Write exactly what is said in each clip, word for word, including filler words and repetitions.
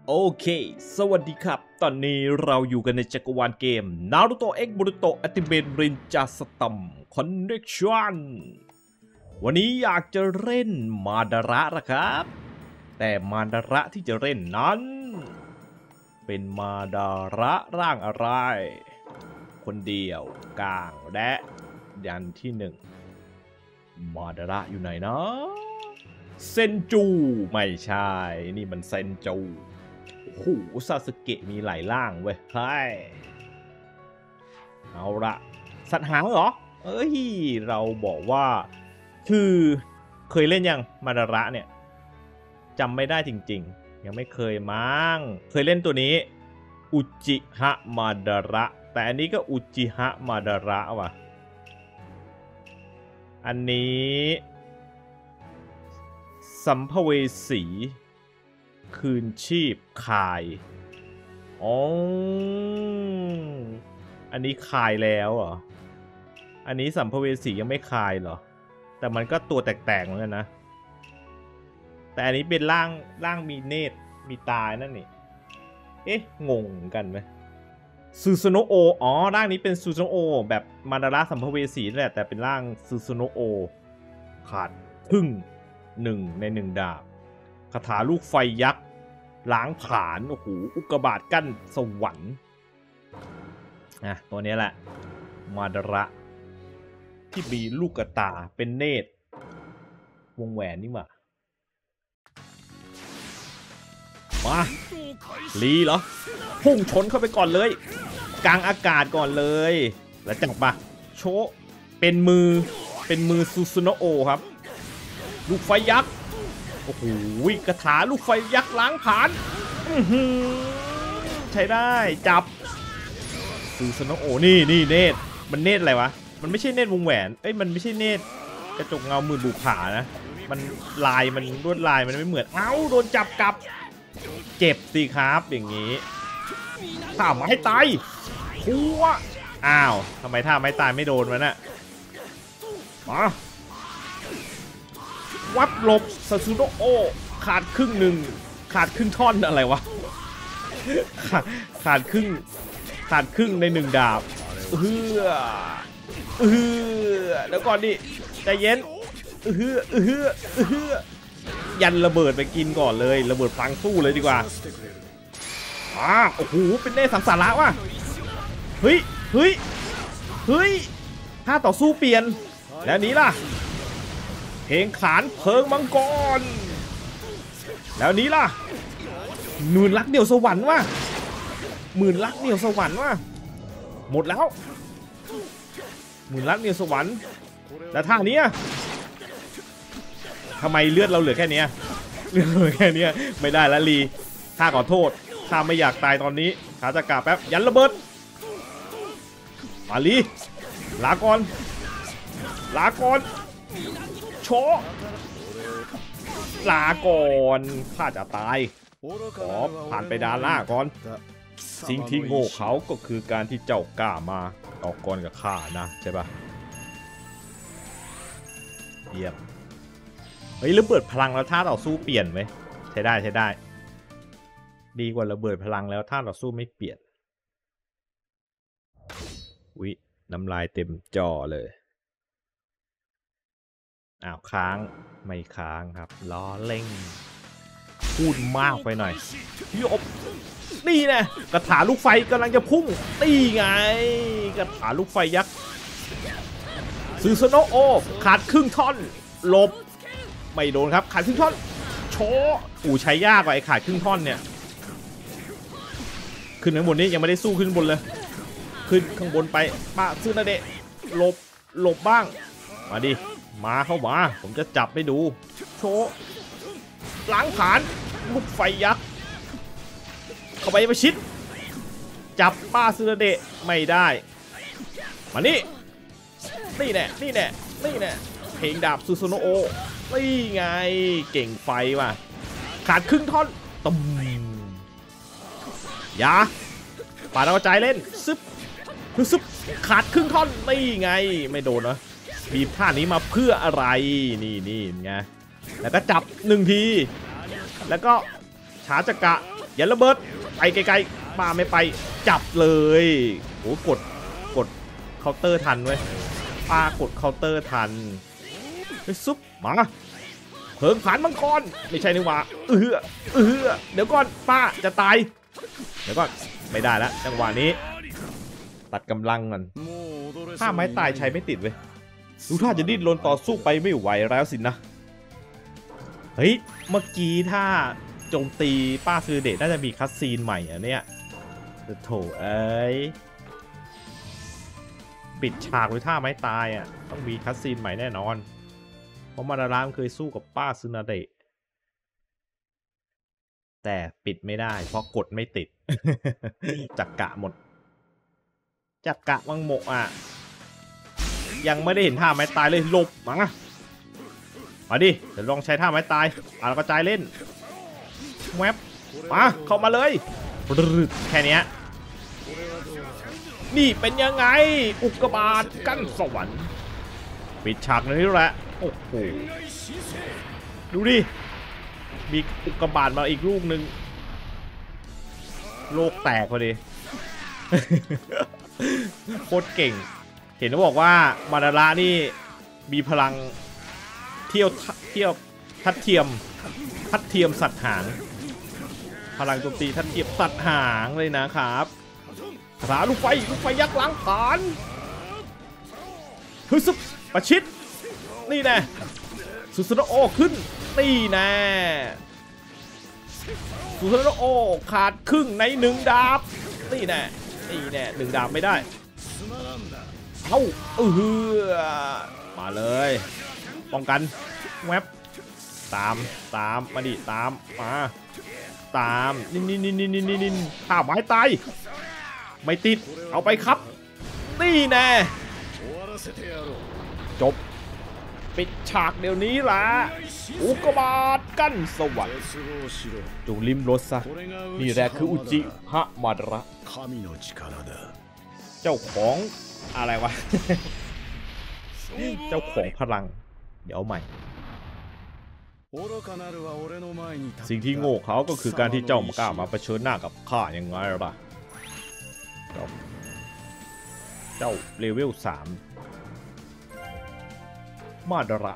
โอเคสวัสดีครับตอนนี้เราอยู่กันในจักรวาลเกม Naruto X Boruto Ultimate Ninja Storm Connection วันนี้อยากจะเล่นมาดาระนะครับแต่มาดาระที่จะเล่นนั้นเป็นมาดาระร่างอะไรคนเดียวกลางและยันที่หนึ่งมาดาระอยู่ไหนนะเซนจูไม่ใช่นี่มันเซนจูโอ้โหซาสึเกะมีหลายร่างเว้ยใช่เอาละสัตว์หางเหรอเอ้ยเราบอกว่าคือเคยเล่นยังมาดาระเนี่ยจำไม่ได้จริงๆยังไม่เคยมั้งเคยเล่นตัวนี้อุจิฮะมาดาระแต่อันนี้ก็อุจิฮะมาดาระว่ะอันนี้สัมภเวสีคืนชีพคายอ๋ออันนี้คายแล้วเหรออันนี้สัมภเวสียังไม่คายเหรอแต่มันก็ตัวแตกๆเหมือนกันนะแต่อันนี้เป็นร่างร่างมีเนตรมีตานั่นนี่เอ๊ะงงกันไหมซูซูโนโออ๋อร่างนี้เป็นซูซูโนโอแบบมาดาระสัมภเวสีแหละแต่เป็นร่างซูซูโนโอขาดครึ่งหนึ่งในหนึ่งดาบคาถาลูกไฟยักษ์ล้างผลาญโอ้โหอุกกาบาตกั้นสวรรค์อ่ะตัวนี้แหละมาดาระที่มีลูกตาเป็นเนตรวงแหวนนี่มามาลีเหรอพุ่งชนเข้าไปก่อนเลยกลางอากาศก่อนเลยแล้วจับมาโชว์เป็นมือเป็นมือซูซูโนโอครับลูกไฟยักษ์โอ้โหกระถาลูกไฟยักษ์ล้างผลาญใช้ได้จับซูซูโนโอนี่นี่เนตรมันเนตรอะไรวะมันไม่ใช่เนตรวงแหวนเอ้ยมันไม่ใช่เนตรกระจกเงามือบุกขานะมันลายมันลวดลายมันไม่เหมือนเอ้าโดนจับกลับเจ็บสิครับอย่างนี้ท่าไม้ตายพัวอ้าวทำไมท่าไม้ตายไม่โดนวะน่ะมาวับหลบซาซูโนโอขาดครึ่งหนึ่งขาดครึ่งท่อนอะไรวะขาดขาดครึ่งขาดครึ่งในหนึ่งดาบเฮือเฮือแล้วก่อนดิใจเย็นเฮือเฮือเฮือยันระเบิดไปกินก่อนเลยระเบิดพลังสู้เลยดีกว่าอ่าโอ้โหเป็นเน่สังสาระว่ะเฮ้ยเฮ้ยเฮ้ยถ้าต่อสู้เปลี่ยนแล้วนี้ล่ะเพลงขานเพลิงมังกรแล้วนี้ล่ะหมื่นลักเดี่ยวสวรรค์ว่ะหมื่นลักเดี่ยวสวรรค์ว่ะหมดแล้วหมื่นลักเดี่ยวสวรรค์แล้วท่านี้ทำไมเลือดเราเหลือแค่นี้เลือดเหลือแค่นี้ไม่ได้แล้วลีข้าขอโทษข้าไม่อยากตายตอนนี้ข้าจะกลับแป๊บยันระเบิดมาลีลาก่อนลาก่อนโชลาก่อนข้าจะตายขอผ่านไปดาล่าก่อนสิ่งที่โง่เขาก็คือการที่เจ้ากล้ามาออกก่อนกับข้านะใช่ปะเยี่ยมเฮ้ยระเบิดพลังแล้วท่าต่อสู้เปลี่ยนไหมใช้ได้ใช้ได้ดีกว่าระเบิดพลังแล้วท่าต่อสู้ไม่เปลี่ยนวิน้ำลายเต็มจอเลยอ้าวค้างไม่ค้างครับล้อเล่งพูดมากไปหน่อยยบนี่ไงกระถาลูกไฟกำลังจะพุ่งตีไงกระถาลูกไฟยักษ์ซูซูโนโอขาดครึ่งท่อนหลบไม่โดนครับขาดครึ่งท่อนโชว์อู่ใช้ยากกว่าไอ้ขาดครึ่งท่อนเนี่ยขึ้นข้างบนนี้ยังไม่ได้สู้ขึ้นบนเลยขึ้นข้างบนไปป้าซื้อนาเดะหลบหลบบ้างมาดิมาเข้ามาผมจะจับให้ดูโชว์ล้างผลาญลูกไฟยักษ์เข้าไปประชิดจับป้าซื้อนาเดะไม่ได้มานี่นี่แน่นี่แน่นี่แน่เพลงดาบซูซูโนโอนี่ไงเก่งไฟว่ะขาดครึ่งท่อนตุ้มยาป่าดาวใจเล่นซึบซึบขาดครึ่งท่อนนี่ไงไม่โดนนะบีบท่านี้มาเพื่ออะไรนี่นี่ไงแล้วก็จับหนึ่งทีแล้วก็ช้าจักระอย่าระเบิดไปไกลๆป้าไม่ไปจับเลยโอ้กดกดเคาน์เตอร์ทันเว้ยป้ากดเคาน์เตอร์ทันไปซุปมาเพิงผานมังกรไม่ใช่นี่หว่าเออเออเดี๋ยวก่อนป้าจะตายเดี๋ยวก่อนไม่ได้แล้วจังหวะนี้ตัดกำลังมันถ้าไม้ตายใช้ไม่ติดเว้ยดูท่าจะดิ้นรนต่อสู้ไปไม่ไหวแล้วสินะเฮ้ยเมื่อกี้ถ้าโจมตีป้าซื้อเดชน่าจะมีคัสซีนใหม่อ่ะเนี่ยโถเอ้ยปิดฉากด้วยท่าไม้ตายอ่ะต้องมีคัสซีนใหม่แน่นอนเพราะมาดารามเคยสู้กับป้าซึนาเดะแต่ปิดไม่ได้เพราะกดไม่ติด จักกะหมดจักกะมังโมะอ่ะยังไม่ได้เห็นท่าไม้ตายเลยหลบมามาดิเดี๋ยวลองใช้ท่าไม้ตายอ่ะแล้วก็จ่ายเล่นแวบมาเข้ามาเลยแค่นี้นี่เป็นยังไงอุกกาบาตกั้นสวรรค์ปิดฉากนี้แหละโอ้โหดูดิมีอุกกาบาตมาอีกลูกหนึ่งโลกแตกพอดี โคตรเก่งเห็นเขาบอกว่ามาดาระนี่มีพลังเที่ยวเที่ยวทัดเทียมทัดเทียมสัตว์หางพลังโจมตีทัดเทียมสัตว์หางเลยนะครับคาถาลูกไฟลูกไฟยักษ์ล้างผลาญฮึซึบประชิดนี่แน่สุสานโอขึ้นนี่แน่สุสานโอขาดครึ่งในหนึ่งดาบนี่แน่นี่แน่หนึ่งดาบไม่ได้เอ้าเออมาเลยป้องกันแวบตามตามมาดิตามมาตามนี่นี่นี่นี่นี่นี่ข้าไม้ตายไม่ติดเอาไปครับนี่แน่จบปิดฉากเดี๋ยวนี้ล่ะอุกกาบาตกั้นสวรรค์จงลิ้มรสซะนี่แหละคืออุจิฮะมาดระเจ้าของอะไรวะ เจ้าของพลังเดี๋ยวใหม่สิ่งที่โง่เขาก็คือการที่เจ้ามากล้ามาเผชิญหน้ากับข้ายังไงล่ะเจ้าเจ้าเลเวลสามมาดระ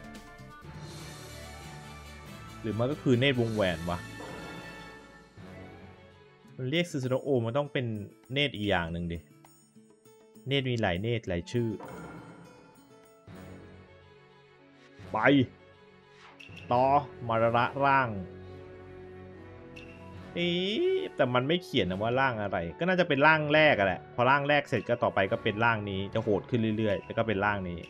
หรือมันก็คือเนตรวงแหวนวะมันเรียกซูซูโนโอมันต้องเป็นเนตรอีกอย่างหนึ่งดิเนตรมีหลายเนตรหลายชื่อไปต่อมาดระร่างนี่แต่มันไม่เขียนนะว่าร่างอะไรก็น่าจะเป็นร่างแรกอะแหละพอร่างแรกเสร็จก็ต่อไปก็เป็นร่างนี้จะโหดขึ้นเรื่อยๆแล้วก็เป็นร่างนี้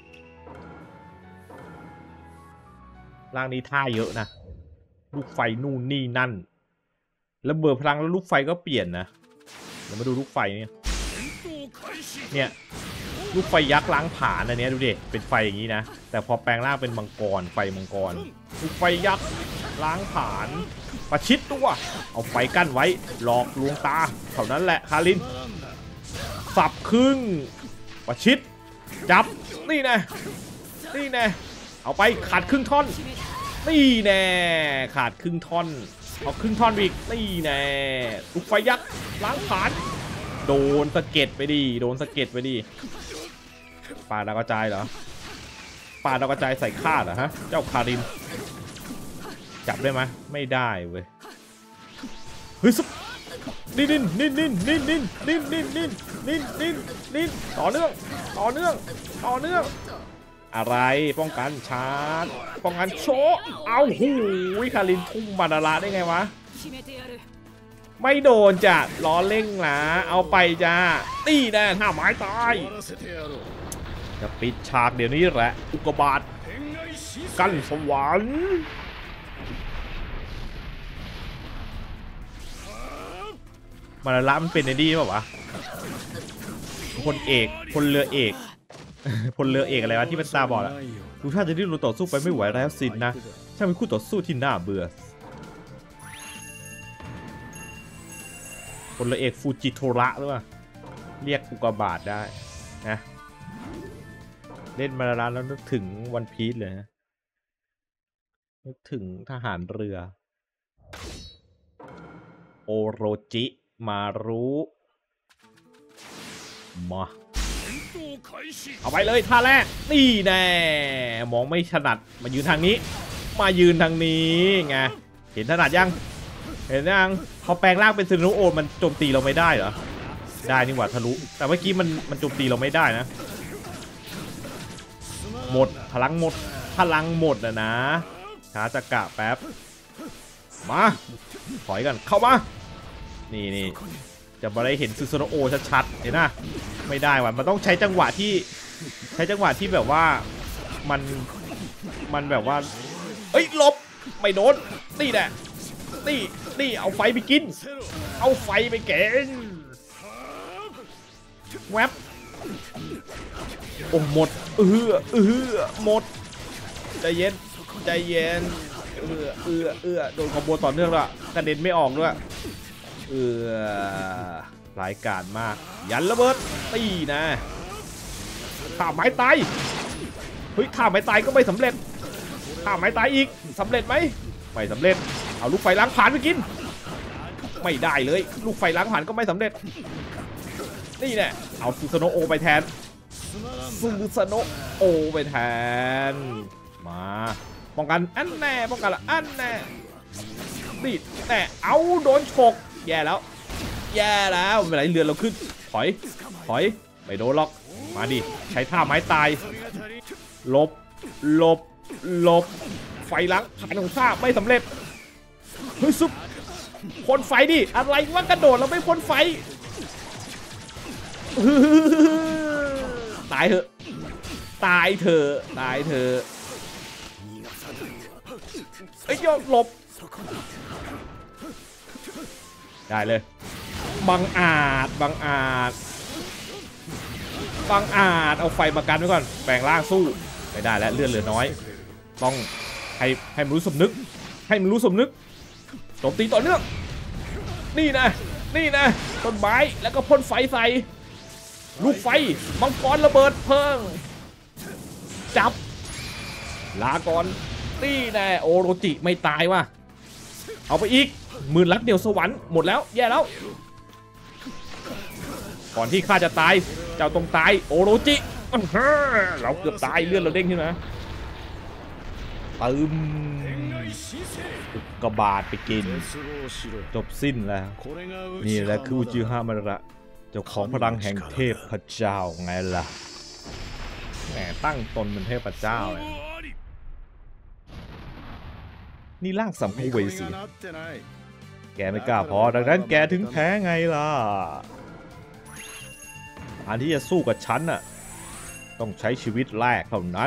ร่างนี้ท่าเยอะนะลูกไฟนู่นนี่นั่นแล้วเบิดพลังแล้วลูกไฟก็เปลี่ยนนะเดี๋ยวมาดูลูกไฟเนี่ยเนี่ยลูกไฟยักษ์ล้างผลาญอันนี้ดูดิเป็นไฟอย่างนี้นะแต่พอแปลงร่างเป็นมังกรไฟมังกรลูกไฟยักษ์ล้างผลาญประชิดตัวเอาไฟกั้นไว้หลอกลวงตาเท่านั้นแหละคารินสับครึ่งประชิดจับนี่แน่นี่แน่เอาไปขาดครึ่งท่อนนี่แน่ขาดครึ่งท่อนเอาครึ่งท่อนอีกนี่แน่ลูกไฟยักษ์ล้างผลาญโดนสะเก็ดไปดิโดนสะเก็ดไปดิปาดาวกระจายเหรอปาดาวกระจายใส่ข้าเหรอฮะเจ้าคารินจับได้ไหมไม่ได้เว้ยเฮ้ยซุปนิ่นนิ่นนิ่นนิ่นนิ่นนิ่นนิ่นนิ่นนิ่นนิ่นนิ่นนิ่นต่อเนื่องต่อเนื่องต่อเนื่องอะไรป้องกันชาร์จป้องกันโชว์เอาหูวิคารินทุ่มมาดาราได้ไงวะไม่โดนจ้ะล้อเล่งนะเอาไปจ้าตีแน่ห้าไม้ตายจะปิดฉากเดี๋ยวนี้แหละอุกกาบาตกั้นสวรรค์มาดารามันเป็นไอ้ดีป่าววะพลเอกพลเรือเอกพลเรือเอกอะไรวะที่เป็นตาบอดอะดูท่าจะดิ้นรนต่อสู้ไปไม่ไหวแล้วสินนะช่างเป็นคู่ต่อสู้ที่น่าเบื่อพลเรือเอกฟูจิโทระหรือเปล่าเรียกอุกกาบาตได้นะเล่นมาแล้วแล้วนึกถึงวันพีซเลยนะนึกถึงทหารเรือโอโรจิมารู้มาเอาไปเลยท่าแรกนี่แน่มองไม่ถนัดมายืนทางนี้มายืนทางนี้ไงเห็นถนัดยังเห็นยังพอแปลงร่างเป็นซึนุโอมันโจมตีเราไม่ได้เหรอได้นี่หว่าทะลุแต่เมื่อกี้มันมันโจมตีเราไม่ได้นะหมดพลังหมดพลังหมดนะนะช้าจะกะแป๊บมาถอยกันเข้ามานี่นี่จะมาได้เห็นซึนุโอชัดๆเห็นนะไม่ได้ว่ะมันต้องใช้จังหวะที่ใช้จังหวะที่แบบว่ามันมันแบบว่าเอ้ยหลบไม่โดนนี่แหละนี่นี่เอาไฟไปกินเอาไฟไปแกงแวบโอ้หมดเออเออหมดใจเย็นใจเย็นเออเออเออโดนคอมโบต่อเนื่องละกระเด็นไม่ออกด้วยเออรายการมากยันระเบิดตีนะข่าไม้ตายเฮ้ยข่าไม้ตายก็ไม่สำเร็จข่าไม้ตายอีกสำเร็จไหมไม่สำเร็จเอาลูกไฟล้างผ่านไปกินไม่ได้เลยลูกไฟล้างผ่านก็ไม่สำเร็จนี่แน่เอาซูซาโนโอไปแทนซูซาโนโอไปแทนมาป้องกันอันแน่ป้องกันละอันแน่นี่แน่เอาโดนฉกแย่แล้วแย่แล้วไม่เป็นไรเรือนเราขึ้นถอยถอยไม่โดนหรอกมาดิใช้ท่าไม้ตายลบลบลบไฟล้างผ่านของข้าไม่สำเร็จเฮ้ยซุปพ่นไฟดิอะไรว่ากระโดดเราไม่พ่นไฟตายเถอะตายเถอะตายเถอะไอ้ยอดหลบได้เลยบังอาจบังอาจบังอาจเอาไฟมากันไว้ก่อนแปลงร่างสู้ไม่ได้แล้วเลือดเหลือน้อยต้องให้ให้มันรู้สมนึกให้มันรู้สมนึกโจมตีต่อเนื่องนี่นะนี่นะต้นไม้แล้วก็พ่นไฟใส่ลูกไฟมังกรระเบิดเพิ่งจับลาก่อนนี่แน่โอโรจิไม่ตายว่ะเอาไปอีกหมื่นลักเดียวสวรรค์หมดแล้วแย่แล้วก่อนที่ข้าจะตายเจ้าต้องตายโอโรจิเราเกือบตายเลือดเราเด้งขึ้นมาตึมกระบาดไปกินจบสิ้นแล้วนี่แหละคืออุจิฮามาระเจ้าของพลังแห่งเทพพเจ้าไงล่ะแหมตั้งตนเป็นเทพเจ้านี่ร่างสัมภเวสีแกไม่กล้าพอดังนั้นแกถึงแพ้ไงล่ะอันที่จะสู้กับฉันน่ะต้องใช้ชีวิตแรกเท่านั้น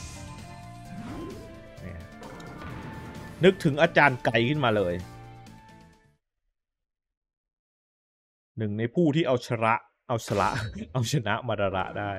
นึกถึงอาจารย์ไก่ขึ้นมาเลยหนึ่งในผู้ที่เอาชนะเอาชนะเอาชนะมาดาระได้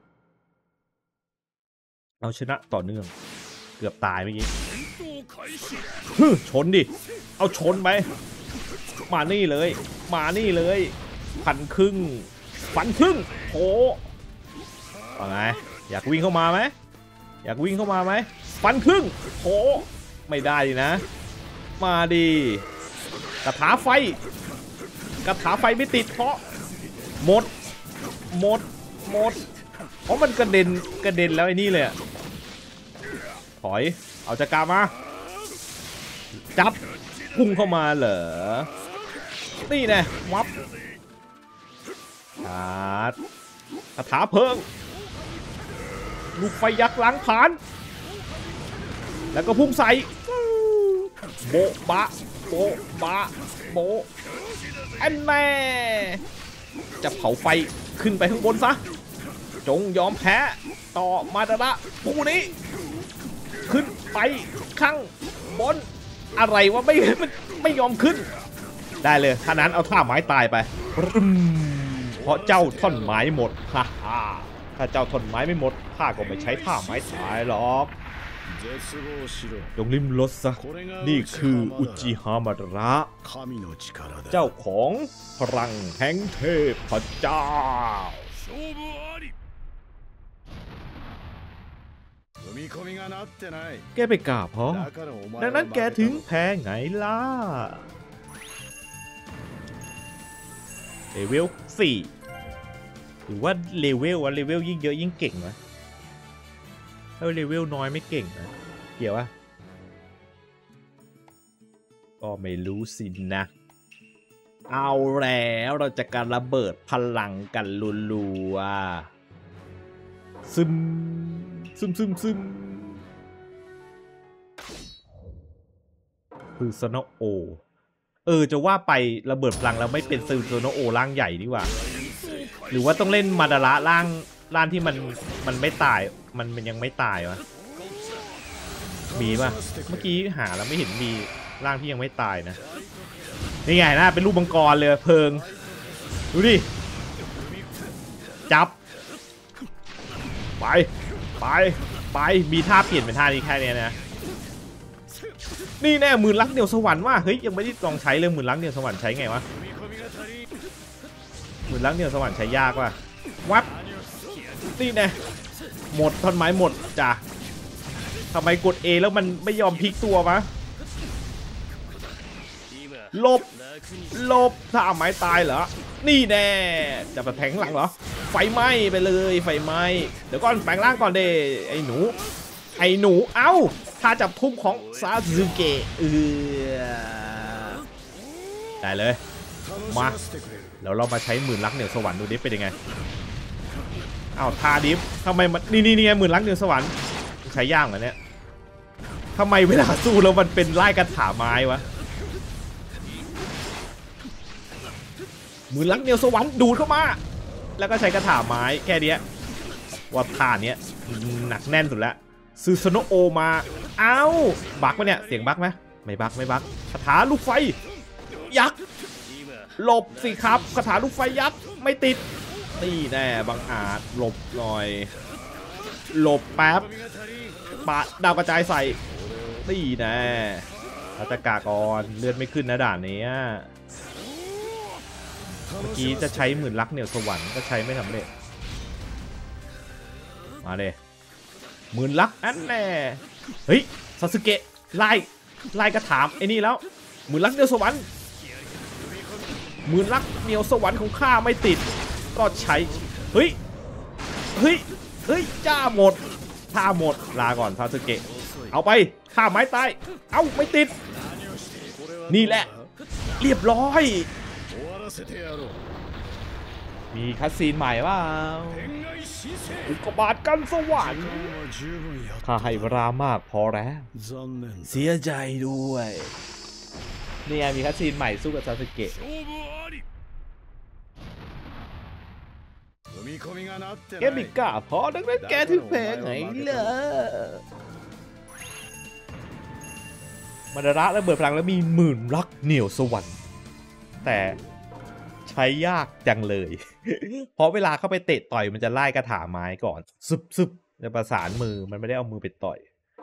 เอาชนะต่อเนื่องเกือบตายเมื่อกี้ชนดิเอาชนไปมานี่เลยมานี่เลยพันครึ่งฟันครึ่งโหว่าไงอยากวิ่งเข้ามาไหมอยากวิ่งเข้ามาไหมฟันครึ่งโหไม่ได้นะมาดิกระถาไฟกระถาไฟไม่ติดเพราะหมดหมดหมดเพราะมันกระเด็นกระเด็นแล้วไอ้นี่เลยถอยเอาจักรมาจับพุ่งเข้ามาเหรอนี่แน่วับชาร์จคาถาเพิ่งลูกไฟยักษ์ล้างผ่านแล้วก็พุ่งใส่โบะบะโบะบะโบะอันแม่จะเผาไฟขึ้นไปข้างบนซะจงยอมแพ้ต่อมาดาระผู้นี้ขึ้นไปข้างบนอะไรวะไม่ไม่ยอมขึ้นได้เลยท่านั้นเอาท่าไม้ตายไปเพราะเจ้าท่อนไม้หมดฮ่าฮ่าถ้าเจ้าท่อนไม้ไม่หมดข้าก็ไม่ใช้ท่าไม้ตายหรอกจงริมรสซะนี่คืออุจิฮามาดาระเจ้าของพลังแห่งเทพเจ้าแกไปกล้าพอดังนั้นแกถึงแพ้ไงล่ะเลเวลสี่หรือว่าเลเวลวะเลเวลยิ่งเยอะยิ่งเก่งวะถ้าเลเวลน้อยไม่เก่งนะเกี่ยววะก็ไม่รู้สินะเอาแล้วเราจะการระเบิดพลังกันรัวๆซึมซึมซึมซึมคือซโนโอเออจะว่าไประเบิดพลังแล้วไม่เป็นซึมซโนโอร่างใหญ่ดีกว่าหรือว่าต้องเล่นมาดาระร่างร่างที่มันมันไม่ตายมันมันยังไม่ตายวะมีป่ะเมื่อกี้หาแล้วไม่เห็นมีร่างที่ยังไม่ตายนะนี่ไงนะเป็นรูปมังกรเลยเพิงดูดิจับไปไปไปมีท่าเปลี่ยนเป็นท่านี้แค่นี้นะนี่แน่หมื่นลักเดี่ยวสวรรค์ว่ะเฮ้ยยังไม่ได้ลองใช้เลยหมื่นลักเดี่ยวสวรรค์ใช้ไงวะหมื่นลักเดี่ยวสวรรค์ใช้ยากว่ะวับนี่แน่หมดท่อนไม้หมดจ้ะทำไมกด A แล้วมันไม่ยอมพลิกตัววะหลบหลบถ้าเอาไม้ตายเหรอนี่แน่จะไปแทงหลังเหรอไฟไหม้ไปเลยไฟไหม้เดี๋ยวก่อนแปลงร่างก่อนเดไอ้หนูไอ้หนูเอ้าถ้าจับทุ่มของซาสึเกะเออได้เลยมาแล้วเรามาใช้หมื่นลักเหนือสวรรค์ดูดิเป็นยังไงอ้าวทาดิฟทำไมมันนี่นี่นี่ไงหมื่นลักเหนือสวรรค์ใช้ย่างเหรอเนี่ยทำไมเวลาสู้แล้วมันเป็นไล่กระถาไม้วะมือลักเนียวสวรรค์ดูดเข้ามาแล้วก็ใช้กระถาไม้แค่นี้ว่าท่านี้หนักแน่นสุดแล้วซูซโนโอมาเอ้าบักปะเนี่ยเสียงบักไหมไม่บักไม่บักคาถาลูกไฟยักษ์หลบสิครับคาถาลูกไฟยักษ์ไม่ติดนี่แน่บังอาจหลบหน่อยหลบแป๊บปะดาวกระจายใส่นี่แน่รัตกากรเลือดไม่ขึ้นนะด่านนี้เมื่อกี้จะใช้หมื่นลักเหนียวสวรรค์ก็ใช้ไม่สำเร็จมาเลยหมื่นลักอันแน่เฮ้ยซาสึเกะไล่ไล่กระถามไอ้นี่แล้วหมื่นลักเหนียวสวรรค์หมื่นลักเหนียวสวรรค์ของข้าไม่ติดก็ใช้เฮ้ยเฮ้ยเฮ้ยจ้าหมดท่าหมดลาก่อนซาสึเกะเอาไปข้าไม้ตายเอ้าไม่ติดนี่แหละเรียบร้อยมีคัสซีนใหม่ว่าอุกกาบาตกันสวรรค์ข้าให้เวลามากพอแล้วเสียใจด้วยนี่ไงมีคัสซีนใหม่สู้กับซาสึเกะแกมิกาพอดังนั้นแกถึงแพ้ไงเลอมาดาระแล้วเบิดพลังแล้วมีหมื่นลักเหนียวสวรรค์แต่ใช้ยากจังเลยเพราะเวลาเข้าไปเตะต่อยมันจะไล่กระถาไม้ก่อนซึบซึบจะประสานมือมันไม่ได้เอามือไปต่อย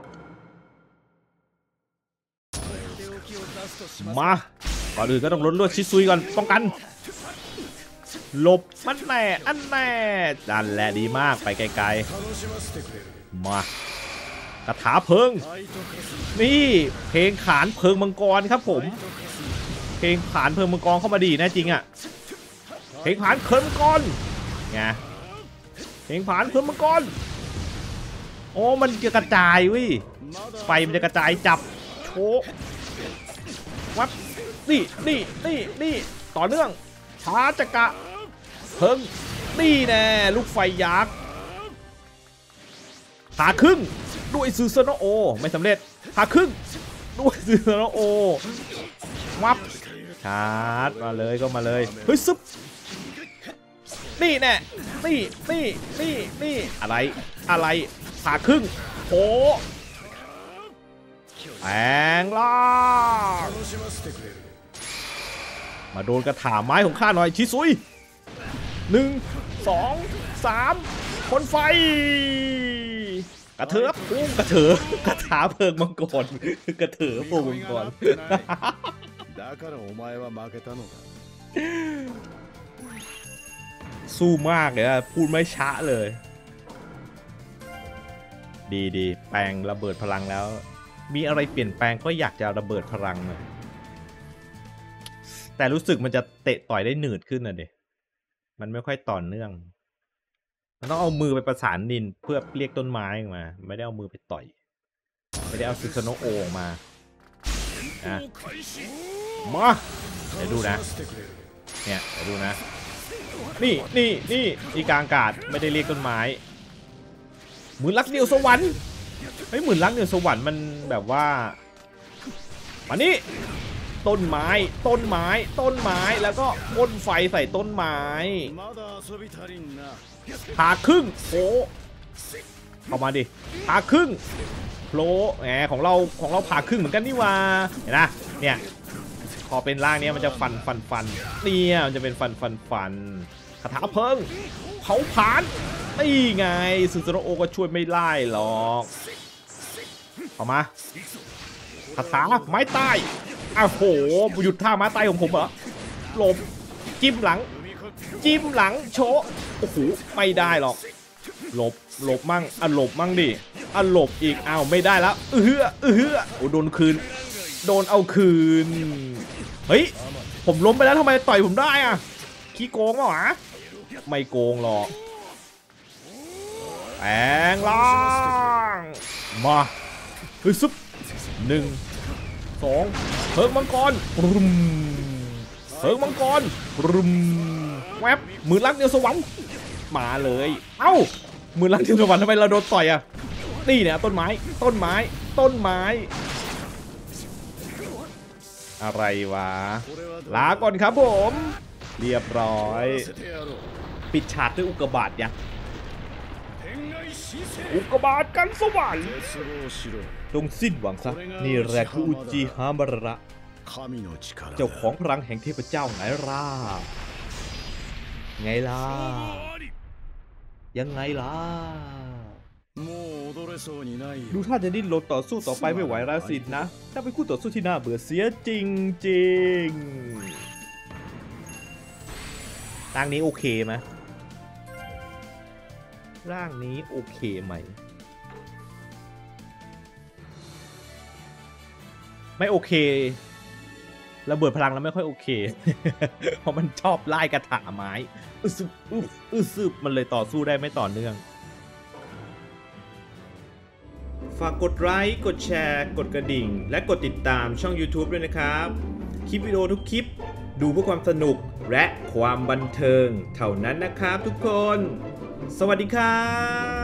มาก่อนอื่นก็ต้องลดเลือดชิซุยก่อนป้องกันหลบมันแน่อันแน่ดันแหละดีมากไปไกลๆมากระถาเพิงนี่เพลงขานเพิงมังกรครับผมเพลงขานเพิงมังกรเข้ามาดีแน่จริงอ่ะเพลงขานเพิงมังกรไงเพลงขานเพิงมังกรโอ้มันจะกระจายวิไฟมันจะกระจายจับโชว์วัดนี่นี่นี่นี่ต่อเนื่องช้าจักระเพิงนี่แน่ลูกไฟยักษ์ขาครึ่งด้วยซูซโนโอไม่สำเร็จขาครึ่งด้วยซูซโนโอวับชาร์จมาเลยก็มาเลยเฮ้ยซึบนี่แน่นี่นี่นี่นี่อะไรอะไรขาครึ่งโผแปลงล่างมาโดนกระถาไม้ของข้าหน่อยชิซุยหนึ่งสองสามคนไฟกระเถิบพุ่งกระเถิบกระถาเพิงมังกรกระเถิบพุ่งมังกรสู้มากเลยนะพูดไม่ช้าเลยดีดีแปลงระเบิดพลังแล้วมีอะไรเปลี่ยนแปลงก็อยากจะระเบิดพลังเลยแต่รู้สึกมันจะเตะต่อยได้หนืดขึ้นนะเด็มันไม่ค่อยต่อเนื่องมันต้องเอามือไปประสานนินเพื่อเรียกต้นไม้ออกมาไม่ได้เอามือไปต่อยไม่ได้เอาซูซโนะโอออกมานะมาเดี๋ยวดูนะเนี่ยเดี๋ยวดูนะนี่นี่นี่นี่กลางอากาศไม่ได้เรียกต้นไม้หมื่นลักษ์เดียวสวรรค์เฮ้ยหมื่นลักษ์เดียวสวรรค์มันแบบว่ามานี่ต้นไม้ต้นไม้ต้นไม้แล้วก็พ่นไฟใส่ต้นไม้ผ่าครึ่งโผล่เข้ามาดิผ่าครึ่งโผล่แหมของเราของเราผ่าครึ่งเหมือนกันนี่ว่าเห็นนะเนี่ยพอเป็นร่างนี้มันจะฟันฟันฟันเนี่ยมันจะเป็นฟันฟันฟันคาถาเพลิงเผาผลาญนี่ไงซูซูโนะโอก็ช่วยไม่ได้หรอกเอามาคาถาไม้ใต้อ้าวโหหยุดท่าไม้ใต้ของผมเหรอหลบจิ้มหลังจิ้มหลังโชว์โอ้โหไม่ได้หรอกหลบหลบมั่งอ่ะหลบมั่งดิอ่ะหลบอีกอ้าวไม่ได้แล้วเออเฮือเออเฮือโอ้โดนคืนโดนเอาคืนเฮ้ยผมล้มไปแล้วทำไมต่อยผมได้อ่ะขี้โกงเหรอไม่โกงหรอกแปลงล่างมาเฮ้ยซุปหนึ่งสองเพิงมังกรรุมเพิงมังกรรุมแวบหมื่นลักษ์เดียวสวรรค์มาเลยเอ้าหมื่นลักษ์เดียวสวรรค์ทำไมเราโดนต่อยอ่ะนี่เนี่ยต้นไม้ต้นไม้ต้นไม้อะไรวะลาก่อนครับผมเรียบร้อยปิดฉากด้วยอุกกาบาตยักษ์อุกกาบาตกันสวรรค์จงสิ้นหวังซะนี่แหละคืออุจิฮามาระเจ้าของพลังแห่งเทพเจ้าไงล่ะไงล่ะยังไงล่ะดูท่าจะดิ้นรนต่อสู้ต่อไปไม่ไหวแล้วสินะถ้าเป็นคู่ต่อสู้ที่น่าเบื่อเสียจริงจริงร่างนี้โอเคไหมร่างนี้โอเคไหมไม่โอเคระเบิดพลังแล้วไม่ค่อยโอเค เพราะมันชอบไล่กระถาไม้อึซึบอึซึบมันเลยต่อสู้ได้ไม่ต่อเนื่องฝากกดไลค์กดแชร์กดกระดิ่งและกดติดตามช่อง YouTube ด้วยนะครับคลิปวิดีโอทุกคลิปดูเพื่อความสนุกและความบันเทิงเท่านั้นนะครับทุกคนสวัสดีครับ